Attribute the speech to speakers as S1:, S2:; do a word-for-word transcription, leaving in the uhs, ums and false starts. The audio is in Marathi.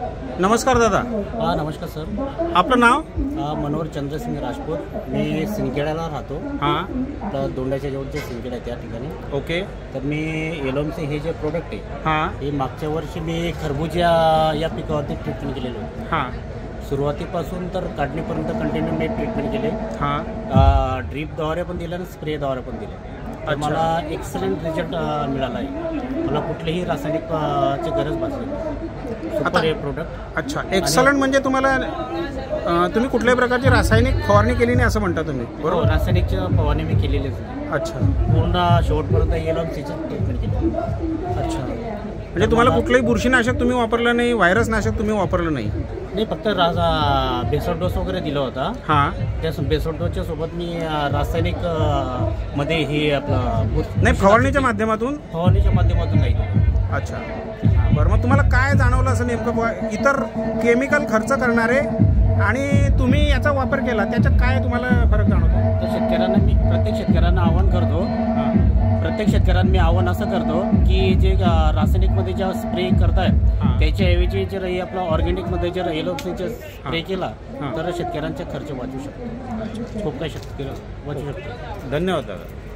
S1: नमस्कार दादा.
S2: हां नमस्कार सर.
S1: आपलं नाव?
S2: मनोहर चंद्रसिंग राजपूत. मी सिंदखेड्याला राहतो.
S1: हां.
S2: तर दोंड्याच्या जवळचे सिंदखेड आहे त्या ठिकाणी.
S1: ओके.
S2: तर मी एलोमचे हे जे प्रोडक्ट आहे
S1: हां
S2: हे मागच्या वर्षी मी खरबूजा या पिकावरती ट्रीटमेंट केलेलं होतं.
S1: हां.
S2: सुरुवातीपासून तर काढणीपर्यंत कंटिन्यू मी ट्रीटमेंट केले.
S1: हां.
S2: ड्रीपद्वारे पण दिले आणि स्प्रेद्वारे पण दिले. तर
S1: अच्छा.
S2: मला एक्सलंट रिझल्ट मिळाला आहे. मला कुठलीही रासायनिक ची गरज भासली नाही. सुपर हे प्रोडक्ट.
S1: अच्छा. एक्सलंट म्हणजे तुम्हाला अ, तुम्ही कुठल्याही प्रकारची रासायनिक फवारणी केली नाही असं म्हणता तुम्ही,
S2: हो,
S1: बरोबर?
S2: रासायनिकची फवारणी मी केलेलीच नाही.
S1: अच्छा.
S2: पूर्ण शेवटपर्यंत एलोमसीची ट्रीटमेंट केली.
S1: अच्छा. म्हणजे तुम्हाला कुठलंही बुरशीनाशक तुम्ही वापरलं नाही, व्हायरस नाशक तुम्ही वापरलं नाही?
S2: नाही, फक्त रासा बेसोड डोस वगैरे दिला होता.
S1: हां.
S2: त्या बेसोड डोसच्या सोबत मी अ, रासायनिक अ, मध्ये हे आपलं बुर-
S1: नाही, फवारणीच्या माध्यमातून.
S2: फवारणीच्या माध्यमातून नाही.
S1: अच्छा. बरं, मग तुम्हाला काय जाणवलं असं नेमकं बुवा? इतर केमिकल खर्च करणारे आणि तुम्ही याचा वापर केला त्याच्यात काय तुम्हाला फरक जाणवतो?
S2: तर शेतकऱ्यांना मी प्रत्येक शेतकऱ्यांना आवाहन करतो. प्रत्येक शेतकऱ्यांना मी आव्हान असं करतो की जे रासायनिकमध्ये ज्या स्प्रे करतायत त्याच्याऐवजी जर हे आपलं ऑर्गॅनिकमध्ये जर एलोमसीचा स्प्रे केला तर शेतकऱ्यांचा खर्च वाचू शकतो. खूप काही शेतकरी वाचू शकतो.
S1: धन्यवाद दादा.